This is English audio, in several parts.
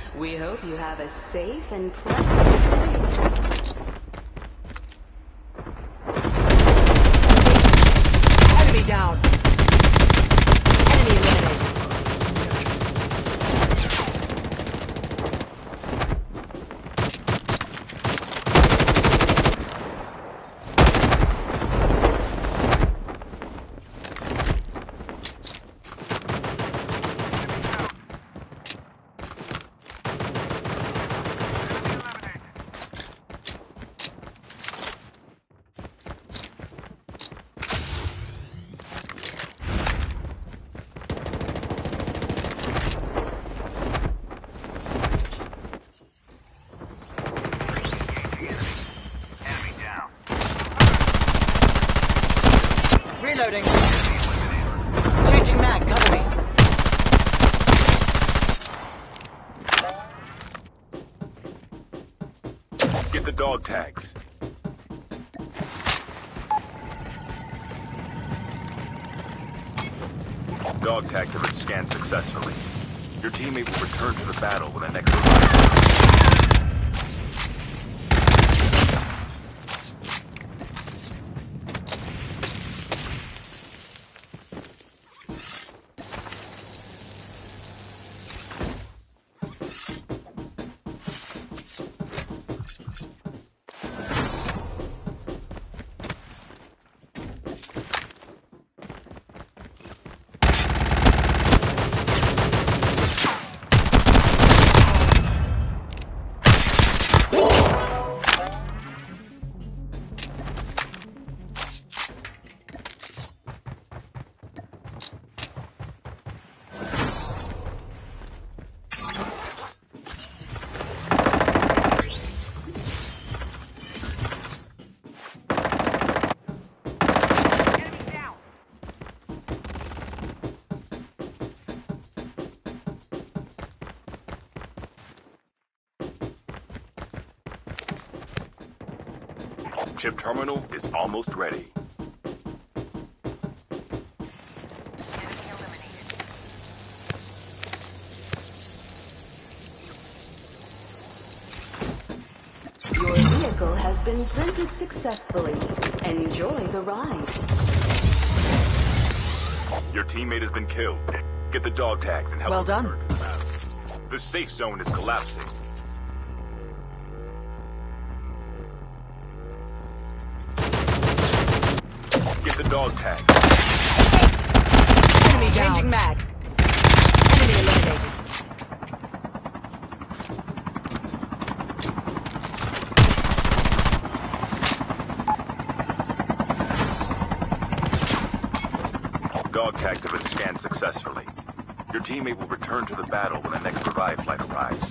We hope you have a safe and pleasant stay. Enemy down. Enemy eliminated. Reloading. Changing mag, cover me. Get the dog tags. Dog tag have been scanned successfully. Your teammate will return to the battle when the next revival. Chip terminal is almost ready. Your vehicle has been printed successfully. Enjoy the ride. Your teammate has been killed. Get the dog tags and help Well them done. return to the battle. The safe zone is collapsing. Get the dog tag. Enemy down. Changing mag. Enemy eliminated. Dog tags have been scanned successfully. Your teammate will return to the battle when the next revive flight arrives.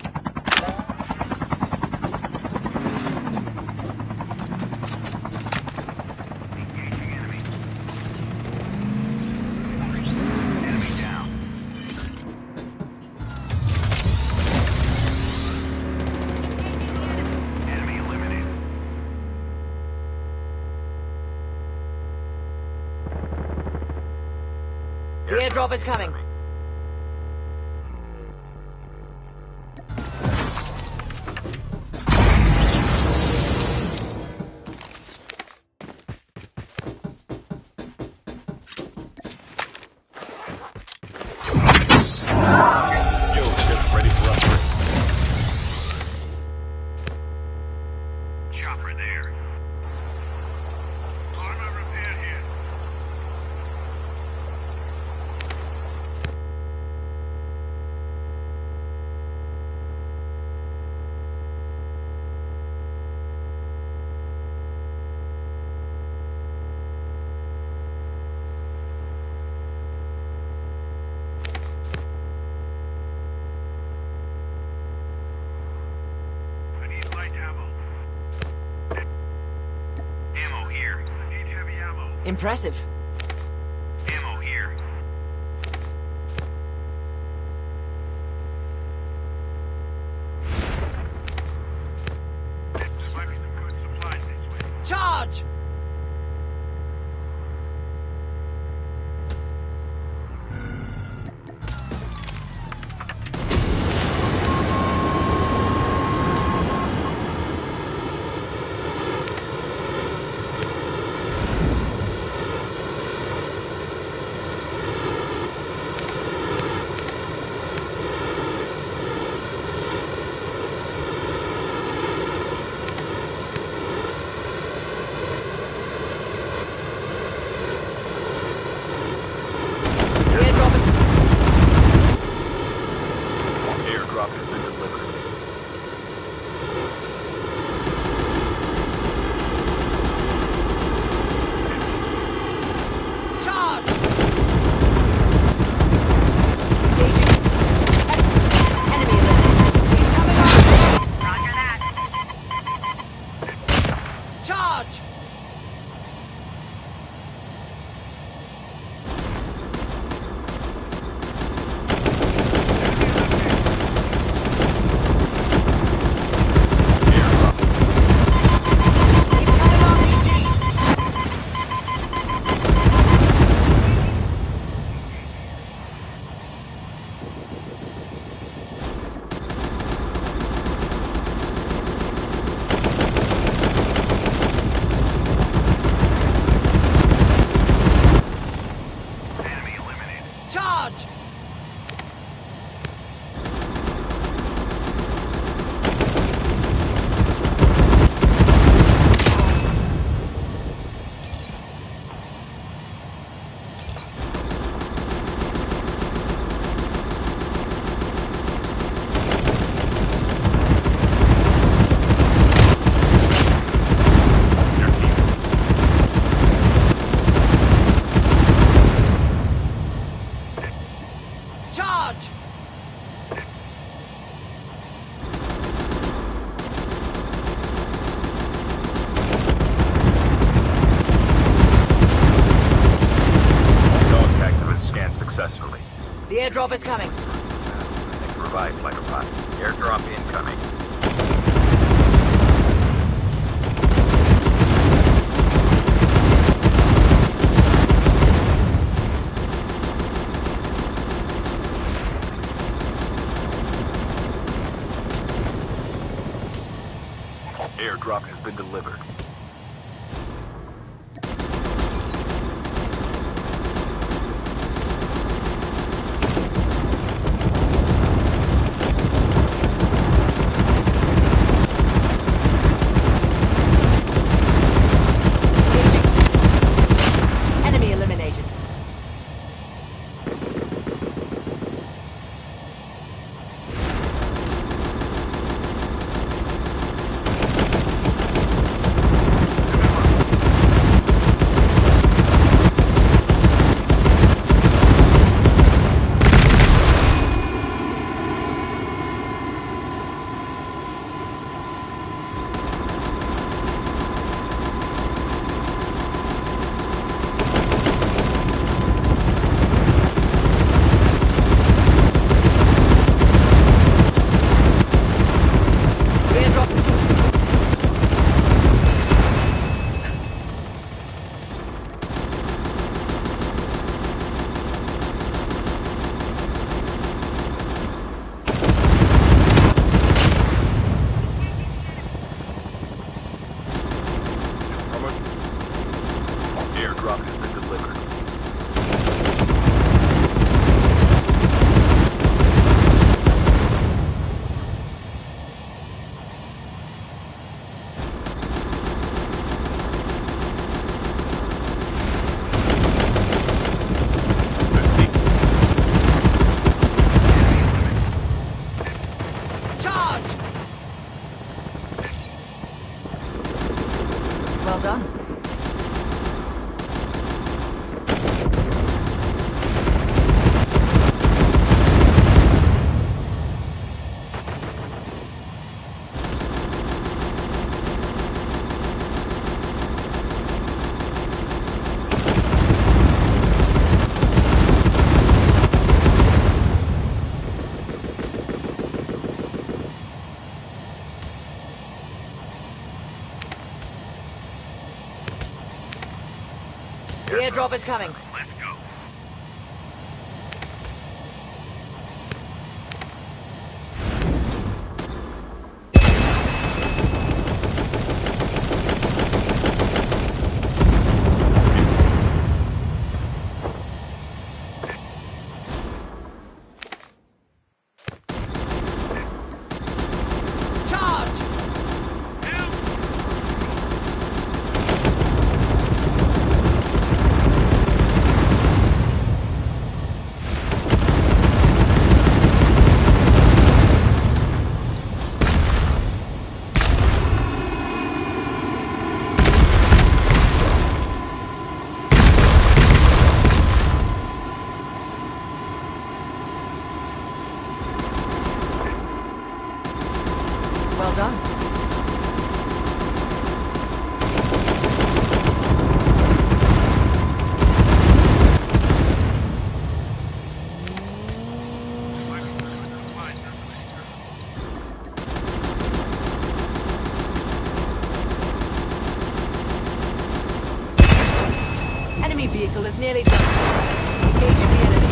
The airdrop is coming. Impressive. Ammo here. Charge! Charge! The airdrop is coming. Revive like a rocket. Airdrop incoming. Airdrop has been delivered. Airdrop has been delivered. Charge! Well done. The airdrop is coming. Let's go. Charge! Well done. Enemy vehicle is nearly done. Engaging the enemies.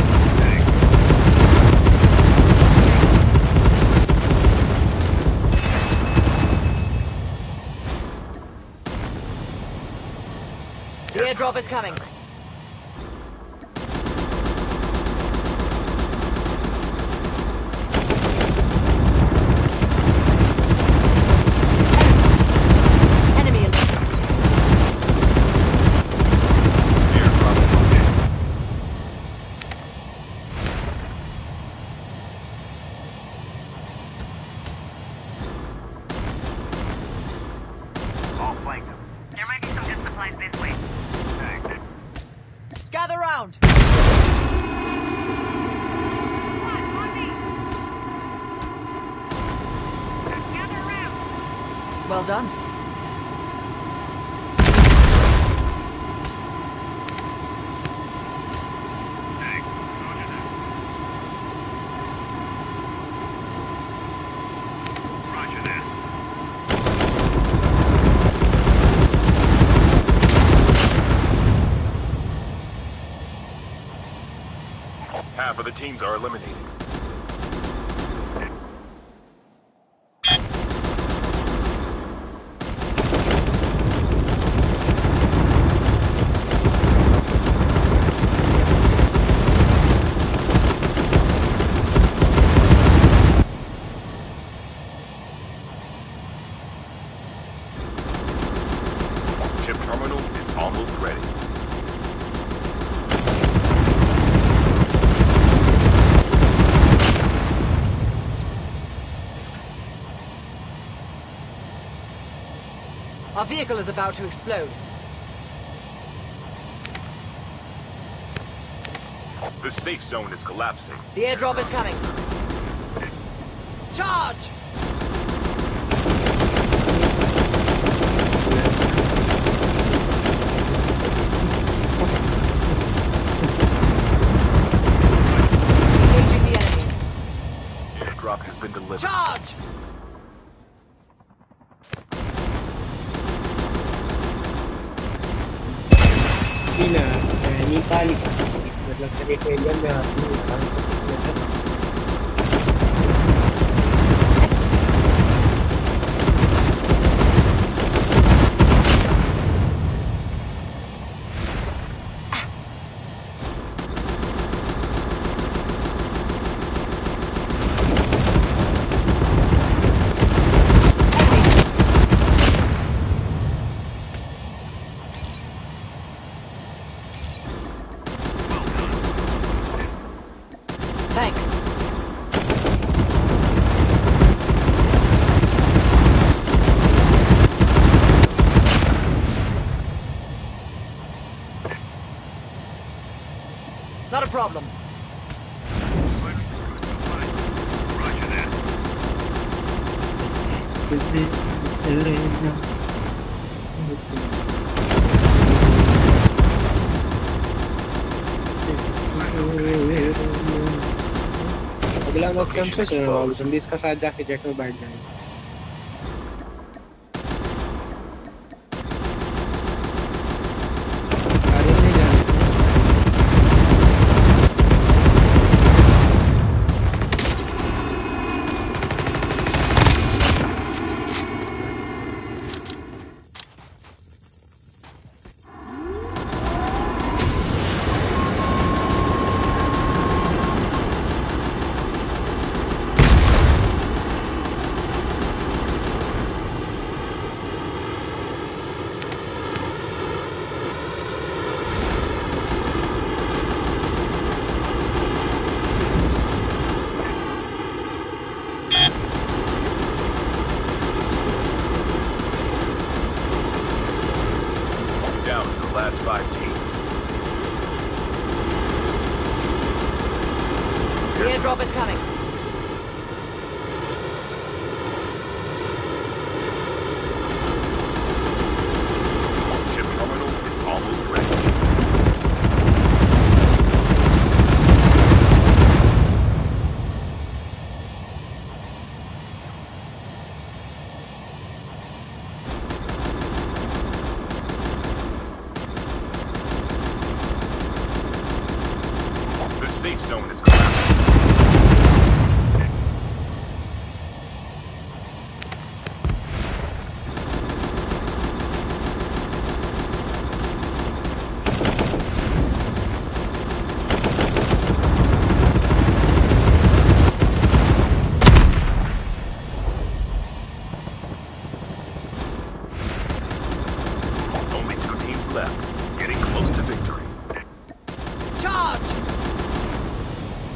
The airdrop is coming. Well done. Half of the teams are eliminated. Chip terminal is almost ready. Our vehicle is about to explode. The safe zone is collapsing. The airdrop is coming. Charge! Engaging the enemies. Airdrop has been delivered. Charge! Ini kali मतलब एक alien में आती है Thanks. Not a problem. अगला मौका हम सोच रहे हैं जल्दी इसका साथ जाके जैकल बैठ जाएंगे आगे नहीं जाना Down to the last 5 teams. The airdrop is coming. Chip terminal is almost ready. The safe zone is collapsing. Only 2 teams left, getting close to victory. Charge!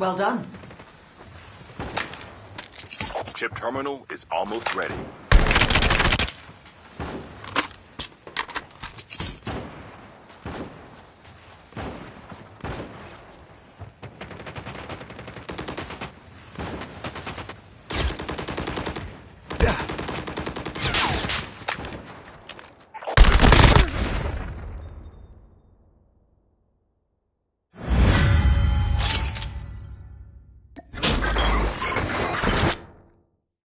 Well done. Chip terminal is almost ready.